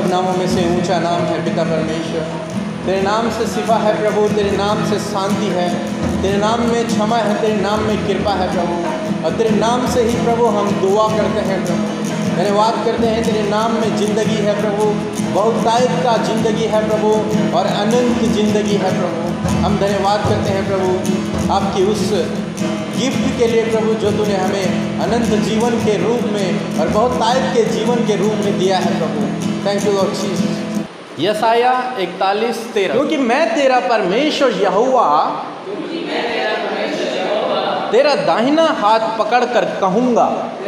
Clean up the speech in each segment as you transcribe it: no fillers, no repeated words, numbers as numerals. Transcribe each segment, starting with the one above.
सब नामों में से ऊंचा नाम है पिता परमेश्वर। तेरे नाम से सिवा है प्रभु, तेरे नाम से शांति है, तेरे नाम में क्षमा है, तेरे नाम में कृपा है प्रभु। और तेरे नाम से ही प्रभु हम दुआ करते हैं प्रभु, धन्यवाद करते हैं। तेरे नाम में ज़िंदगी है प्रभु, बहुतायत का ज़िंदगी है प्रभु, और अनंत ज़िंदगी है प्रभु। हम धन्यवाद करते हैं प्रभु आपकी उस गिफ्ट के लिए प्रभु, जो तूने हमें अनंत जीवन के रूप में और बहुतायत के जीवन के रूप में दिया है प्रभु। Thank you lord Jesus. यशाया 41:13, क्योंकि मैं तेरा परमेश्वर यहोवा तेरा दाहिना हाथ पकड़ कर कहूँगा,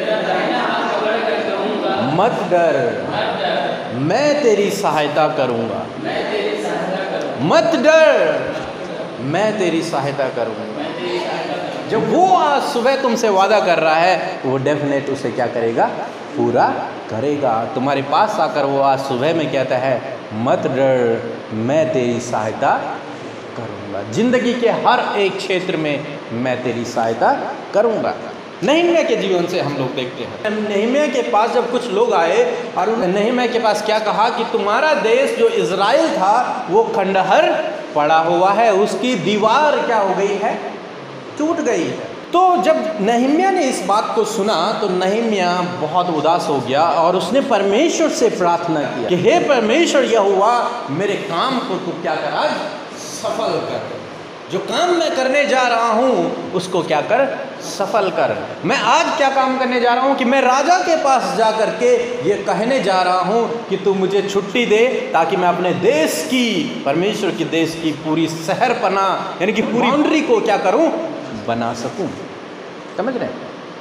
मत डर, मैं तेरी सहायता करूँगा। मत डर, मैं तेरी सहायता करूँगा। जब वो आज सुबह तुमसे वादा कर रहा है, वो डेफिनेट उसे क्या करेगा, पूरा करेगा। तुम्हारे पास आकर वो आज सुबह में कहता है, मत डर, मैं तेरी सहायता करूँगा। जिंदगी के हर एक क्षेत्र में मैं तेरी सहायता करूँगा। नहम्याह के जीवन से हम लोग देखते हैं, नहम्याह के पास जब कुछ लोग आए और उन्होंने नहम्याह के पास क्या कहा कि तुम्हारा देश जो इज़राइल था वो खंडहर पड़ा हुआ है, उसकी दीवार क्या हो गई है, टूट गई है। तो जब नहम्याह ने इस बात को सुना तो नहम्याह बहुत उदास हो गया और उसने परमेश्वर से प्रार्थना किया कि हे परमेश्वर यहोवा, मेरे काम को तू क्या कर, आज सफल कर। जो काम मैं करने जा रहा हूँ उसको क्या कर, सफल कर। मैं आज क्या काम करने जा रहा हूँ कि मैं राजा के पास जा कर के ये कहने जा रहा हूँ कि तू मुझे छुट्टी दे, ताकि मैं अपने देश की, परमेश्वर के देश की पूरी शहरपना यानी कि पूरी बाउंड्री को क्या करूँ, बना सकूँ। समझ रहे?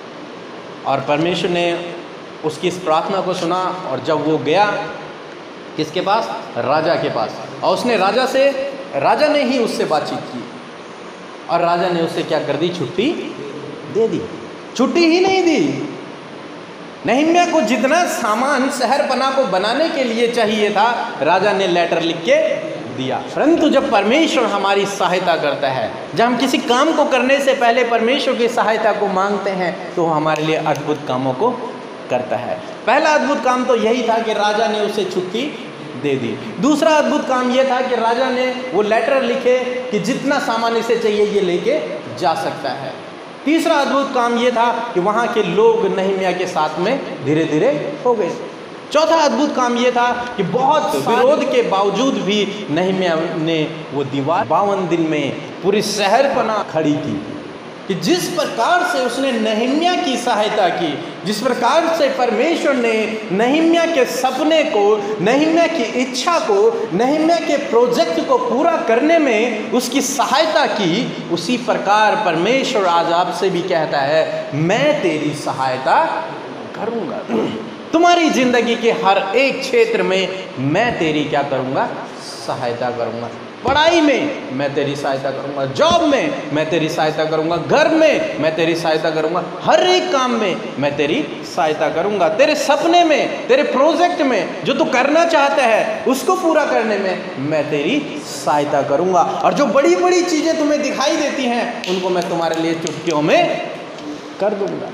और परमेश्वर ने उसकी इस प्रार्थना को सुना और जब वो गया किसके पास, राजा के पास, और उसने राजा ने ही उससे बातचीत की और राजा ने उससे क्या कर दी, छुट्टी दे दी। छुट्टी ही नहीं दी, नहम्याह को जितना सामान शहरपना को बनाने के लिए चाहिए था राजा ने लेटर लिख के दिया। परंतु जब परमेश्वर हमारी सहायता करता है, जब हम किसी काम को करने से पहले परमेश्वर की सहायता को मांगते हैं, तो हमारे लिए अद्भुत कामों को करता है। पहला अद्भुत काम तो यही था कि राजा ने उसे छुट्टी दे दी। दूसरा अद्भुत काम यह था कि राजा ने वो लेटर लिखे कि जितना सामान इसे चाहिए ये लेके जा सकता है। तीसरा अद्भुत काम ये था कि वहाँ के लोग नहम्याह के साथ में धीरे धीरे हो गए। चौथा अद्भुत काम ये था कि बहुत विरोध के बावजूद भी नहम्याह ने वो दीवार 52 दिन में पूरी शहरपना खड़ी की। कि जिस प्रकार से उसने नहम्याह की सहायता की, जिस प्रकार से परमेश्वर ने नहम्याह के सपने को, नहम्याह की इच्छा को, नहम्याह के प्रोजेक्ट को पूरा करने में उसकी सहायता की, उसी प्रकार परमेश्वर आज आपसे भी कहता है, मैं तेरी सहायता करूँगा। तुम्हारी जिंदगी के हर एक क्षेत्र में मैं तेरी क्या करूँगा, सहायता करूँगा। पढ़ाई में मैं तेरी सहायता करूँगा, जॉब में मैं तेरी सहायता करूँगा, घर में मैं तेरी सहायता करूँगा, हर एक काम में मैं तेरी सहायता करूँगा। तेरे सपने में, तेरे प्रोजेक्ट में जो तू करना चाहता है उसको पूरा करने में मैं तेरी सहायता करूँगा। और जो बड़ी बड़ी चीज़ें तुम्हें दिखाई देती हैं उनको मैं तुम्हारे लिए चुटकियों में कर दूँगा।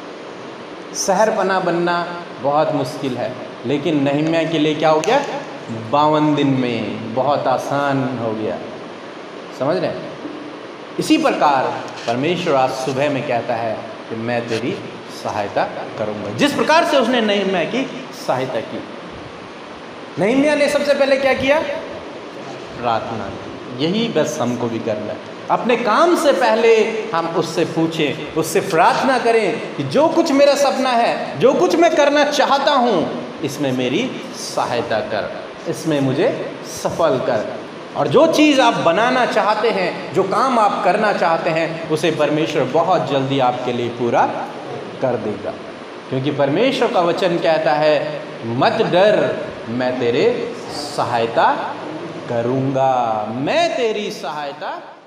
शहरपना बनना बहुत मुश्किल है, लेकिन नहम्याह के लिए क्या हो गया, 52 दिन में बहुत आसान हो गया। समझ रहे हैं? इसी प्रकार परमेश्वर आज सुबह में कहता है कि मैं तेरी सहायता करूंगा। जिस प्रकार से उसने नहम्याह की सहायता की, नहम्याह ने सबसे पहले क्या किया, प्रार्थना की। यही बस हमको भी करना है। अपने काम से पहले हम उससे पूछें, उससे प्रार्थना करें कि जो कुछ मेरा सपना है, जो कुछ मैं करना चाहता हूँ, इसमें मेरी सहायता कर, इसमें मुझे सफल कर। और जो चीज़ आप बनाना चाहते हैं, जो काम आप करना चाहते हैं, उसे परमेश्वर बहुत जल्दी आपके लिए पूरा कर देगा। क्योंकि परमेश्वर का वचन कहता है, मत डर, मैं तेरे सहायता करूँगा, मैं तेरी सहायता